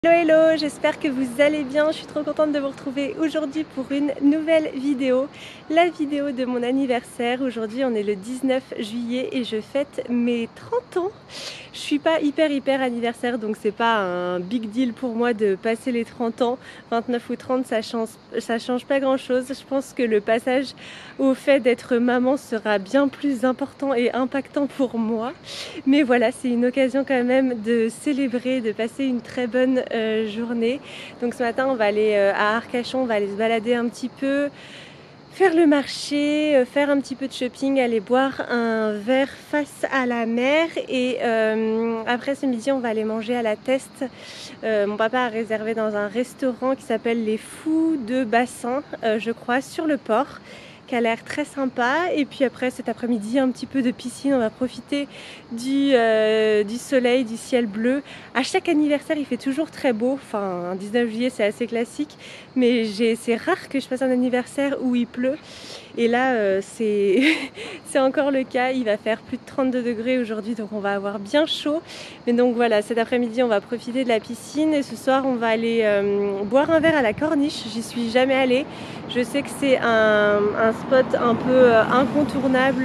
Hello hello, j'espère que vous allez bien, je suis trop contente de vous retrouver aujourd'hui pour une nouvelle vidéo, la vidéo de mon anniversaire. Aujourd'hui on est le 19 juillet et je fête mes 30 ans. Je suis pas hyper anniversaire, donc c'est pas un big deal pour moi de passer les 30 ans, 29 ou 30 ça change pas grand chose. Je pense que le passage au fait d'être maman sera bien plus important et impactant pour moi. Mais voilà, c'est une occasion quand même de célébrer, de passer une très bonne journée. Donc ce matin on va aller à Arcachon, on va aller se balader un petit peu, faire le marché, faire un petit peu de shopping, aller boire un verre face à la mer et après ce midi on va aller manger à la Teste. Mon papa a réservé dans un restaurant qui s'appelle les Fous de Bassin, je crois, sur le port, qui a l'air très sympa. Et puis après cet après-midi un petit peu de piscine, on va profiter du soleil, du ciel bleu. À chaque anniversaire il fait toujours très beau, enfin un 19 juillet c'est assez classique, mais c'est rare que je passe un anniversaire où il pleut. Et là c'est encore le cas, il va faire plus de 32 degrés aujourd'hui, donc on va avoir bien chaud. Mais donc voilà, cet après-midi on va profiter de la piscine et ce soir on va aller boire un verre à la Corniche. J'y suis jamais allée, je sais que c'est un spot un peu incontournable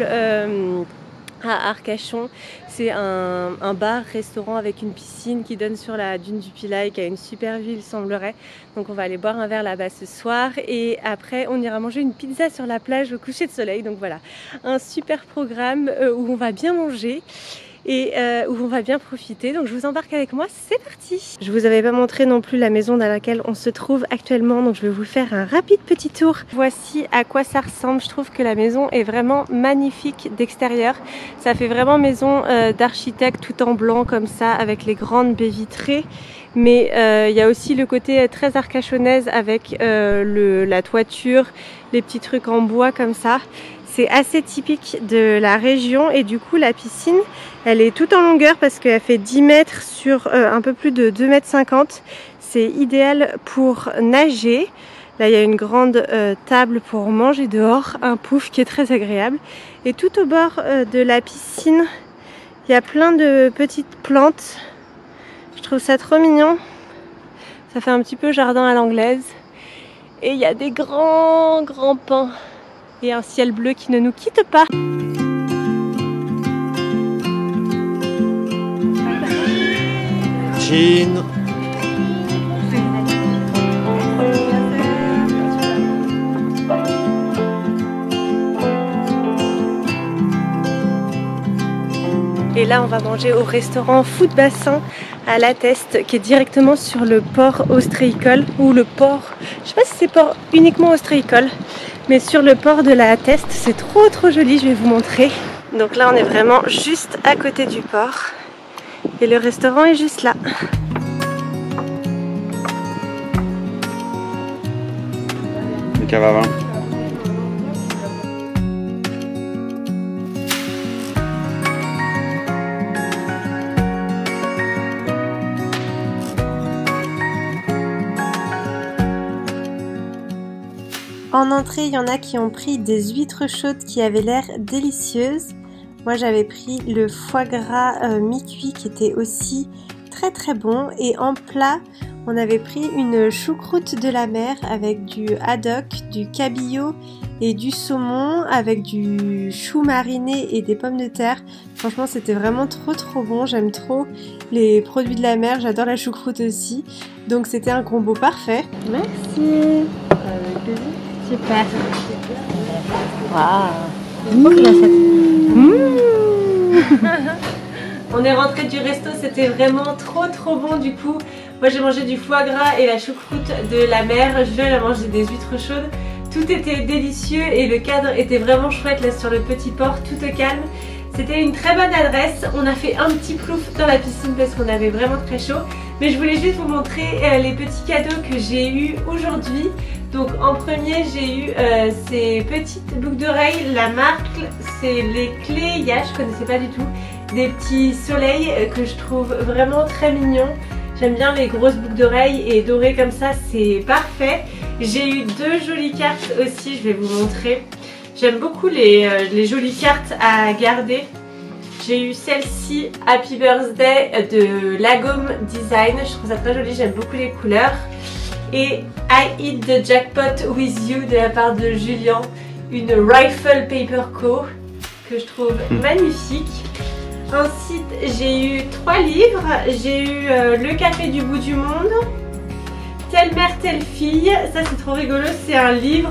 à Arcachon. C'est un bar-restaurant avec une piscine qui donne sur la dune du Pilat, qui a une super vue il semblerait. Donc on va aller boire un verre là-bas ce soir et après on ira manger une pizza sur la plage au coucher de soleil. Donc voilà, un super programme où on va bien manger et où on va bien profiter. Donc je vous embarque avec moi, c'est parti. Je vous avais pas montré non plus la maison dans laquelle on se trouve actuellement, donc je vais vous faire un rapide petit tour. Voici à quoi ça ressemble. Je trouve que la maison est vraiment magnifique d'extérieur. Ça fait vraiment maison d'architecte tout en blanc comme ça, avec les grandes baies vitrées. Mais il y a aussi le côté très arcachonnaise avec la toiture, les petits trucs en bois comme ça. C'est assez typique de la région et du coup la piscine elle est toute en longueur parce qu'elle fait 10 mètres sur un peu plus de 2,50 m. C'est idéal pour nager. Là il y a une grande table pour manger dehors, un pouf qui est très agréable. Et tout au bord de la piscine il y a plein de petites plantes. Je trouve ça trop mignon. Ça fait un petit peu jardin à l'anglaise. Et il y a des grands pins. Et un ciel bleu qui ne nous quitte pas. Chine. Et là on va manger au restaurant Fous de Bassin à la Teste, qui est directement sur le port ostréicole, ou le port, je sais pas si c'est port uniquement ostréicole, mais sur le port de la Teste. C'est trop joli, je vais vous montrer. Donc là on est vraiment juste à côté du port et le restaurant est juste là. Le cave. En entrée, il y en a qui ont pris des huîtres chaudes qui avaient l'air délicieuses. Moi, j'avais pris le foie gras mi-cuit qui était aussi très bon. Et en plat, on avait pris une choucroute de la mer avec du haddock, du cabillaud et du saumon, avec du chou mariné et des pommes de terre. Franchement, c'était vraiment trop bon. J'aime trop les produits de la mer. J'adore la choucroute aussi. Donc, c'était un combo parfait. Merci. Avec plaisir. Super. Waouh. On est rentré du resto, c'était vraiment trop bon du coup. Moi j'ai mangé du foie gras et la choucroute de la mer. Jules a mangé des huîtres chaudes. Tout était délicieux et le cadre était vraiment chouette là sur le petit port, tout au calme. C'était une très bonne adresse. On a fait un petit plouf dans la piscine parce qu'on avait vraiment très chaud. Mais je voulais juste vous montrer les petits cadeaux que j'ai eu aujourd'hui. Donc en premier j'ai eu ces petites boucles d'oreilles. La marque c'est les clés Ya, je connaissais pas du tout. Des petits soleils que je trouve vraiment très mignons. J'aime bien les grosses boucles d'oreilles et dorées comme ça, c'est parfait. J'ai eu deux jolies cartes aussi, je vais vous montrer. J'aime beaucoup les jolies cartes à garder. Je j'ai eu celle-ci, Happy Birthday de Lagom Design. Je trouve ça très joli, j'aime beaucoup les couleurs. Et I Hit the Jackpot With You de la part de Julien, une Rifle Paper Co que je trouve magnifique. Ensuite j'ai eu 3 livres, j'ai eu Le Café du bout du monde, Telle mère telle fille, ça c'est trop rigolo, c'est un livre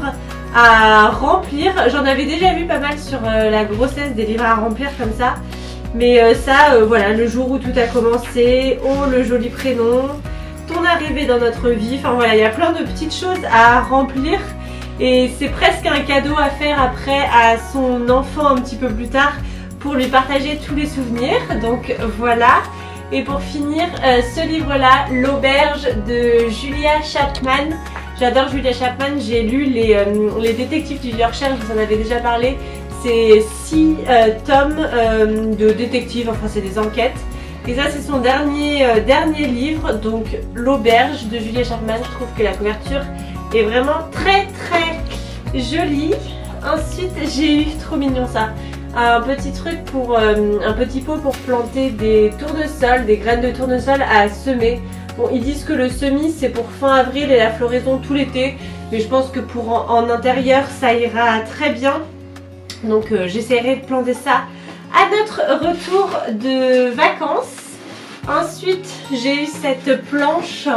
à remplir. J'en avais déjà vu pas mal sur la grossesse, des livres à remplir comme ça. Mais voilà, le jour où tout a commencé, oh le joli prénom, ton arrivée dans notre vie, enfin voilà, il y a plein de petites choses à remplir. Et c'est presque un cadeau à faire après à son enfant un petit peu plus tard pour lui partager tous les souvenirs. Donc voilà. Et pour finir, ce livre-là, L'Auberge de Julia Chapman. J'adore Julia Chapman, j'ai lu les détectives du Yorkshire, je vous en avais déjà parlé. C'est 6 tomes de détectives, enfin c'est des enquêtes. Et ça c'est son dernier livre, donc L'Auberge de Julia Chapman. Je trouve que la couverture est vraiment très très jolie. Ensuite j'ai eu, trop mignon ça, un petit truc pour un petit pot pour planter des tournesols, des graines de tournesol à semer. Bon, ils disent que le semis c'est pour fin avril et la floraison tout l'été, mais je pense que pour en intérieur ça ira très bien. Donc j'essaierai de planter ça à notre retour de vacances. Ensuite j'ai eu cette planche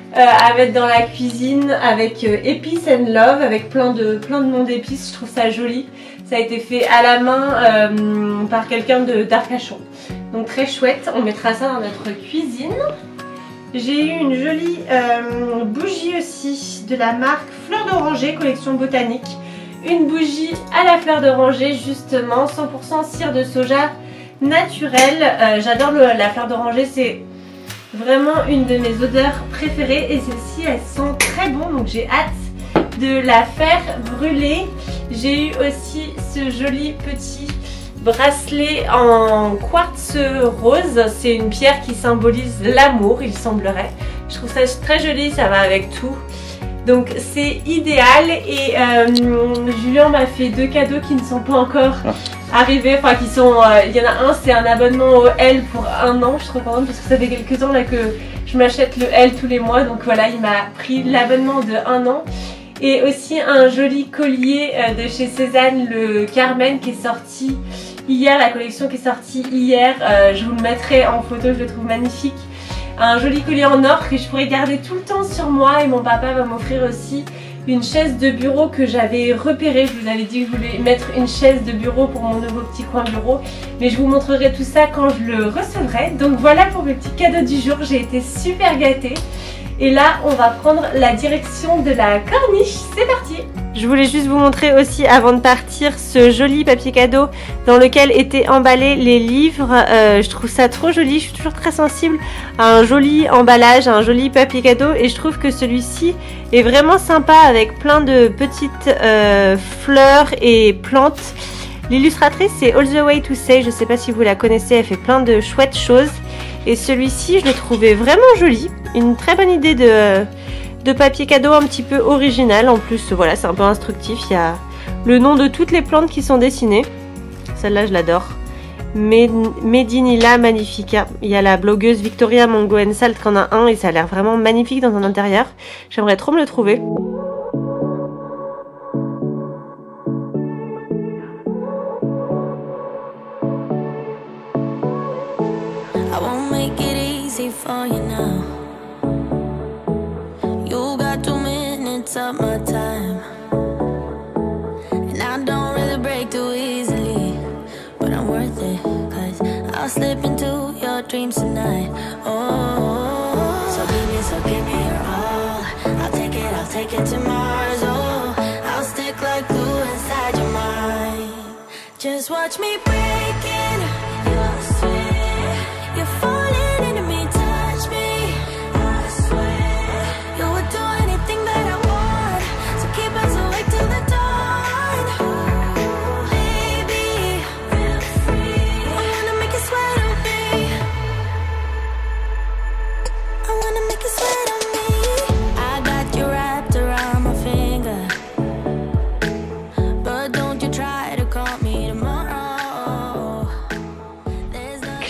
à mettre dans la cuisine avec Épices and Love, avec plein de noms d'épices. Je trouve ça joli. Ça a été fait à la main par quelqu'un d'Arcachon. Donc très chouette, on mettra ça dans notre cuisine. J'ai eu une jolie bougie aussi de la marque Fleur d'Oranger, collection botanique. Une bougie à la fleur d'oranger justement, 100% cire de soja naturelle. J'adore la fleur d'oranger, c'est vraiment une de mes odeurs préférées. Et celle-ci elle sent très bon, donc j'ai hâte de la faire brûler. J'ai eu aussi ce joli petit bracelet en quartz rose. C'est une pierre qui symbolise l'amour, il semblerait. Je trouve ça très joli, ça va avec tout. Donc c'est idéal. Et Julien m'a fait 2 cadeaux qui ne sont pas encore arrivés. Enfin qui sont, il y en a un, c'est un abonnement au L pour 1 an. Je suis trop contente parce que ça fait quelques temps là que je m'achète le L tous les mois. Donc voilà, il m'a pris l'abonnement de 1 an. Et aussi un joli collier de chez Cézanne, le Carmen, qui est sorti hier, la collection qui est sortie hier. Je vous le mettrai en photo, je le trouve magnifique. Un joli collier en or que je pourrais garder tout le temps sur moi. Et mon papa va m'offrir aussi une chaise de bureau que j'avais repérée. Je vous avais dit que je voulais mettre une chaise de bureau pour mon nouveau petit coin bureau. Mais je vous montrerai tout ça quand je le recevrai. Donc voilà pour mes petits cadeaux du jour. J'ai été super gâtée. Et là, on va prendre la direction de la corniche. C'est parti! Je voulais juste vous montrer aussi avant de partir ce joli papier cadeau dans lequel étaient emballés les livres. Je trouve ça trop joli. Je suis toujours très sensible à un joli emballage, à un joli papier cadeau. Et je trouve que celui-ci est vraiment sympa avec plein de petites fleurs et plantes. L'illustratrice c'est All the Way to Say. Je ne sais pas si vous la connaissez. Elle fait plein de chouettes choses. Et celui-ci, je l'ai trouvé vraiment joli. Une très bonne idée de papier cadeau un petit peu original. En plus, voilà, c'est un peu instructif. Il y a le nom de toutes les plantes qui sont dessinées. Celle-là, je l'adore. Medinilla Magnifica. Il y a la blogueuse Victoria Mongo-Ensalt qui en a un et ça a l'air vraiment magnifique dans un intérieur. J'aimerais trop me le trouver. For you now, you got 2 minutes of my time, and I don't really break too easily, but I'm worth it, 'cause I'll slip into your dreams tonight. Oh, so give me your all. I'll take it to Mars. Oh, I'll stick like glue inside your mind. Just watch me breaking your sweat. You're falling.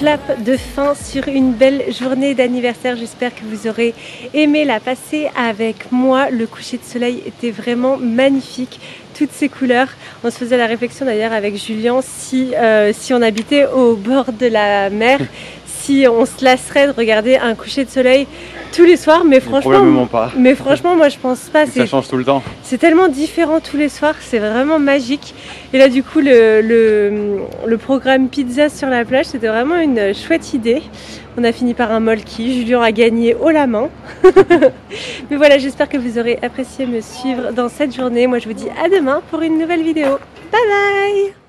clap de fin sur une belle journée d'anniversaire. J'espère que vous aurez aimé la passer avec moi. Le coucher de soleil était vraiment magnifique. Toutes ces couleurs. On se faisait la réflexion d'ailleurs avec Julien si on habitait au bord de la mer, si on se lasserait de regarder un coucher de soleil tous les soirs, mais franchement, moi je pense pas. Ça change tout le temps. C'est tellement différent tous les soirs, c'est vraiment magique. Et là du coup le programme pizza sur la plage, c'était vraiment une chouette idée. On a fini par un molki, Julien a gagné haut la main. Mais voilà, j'espère que vous aurez apprécié me suivre dans cette journée. Moi je vous dis à demain pour une nouvelle vidéo. Bye bye.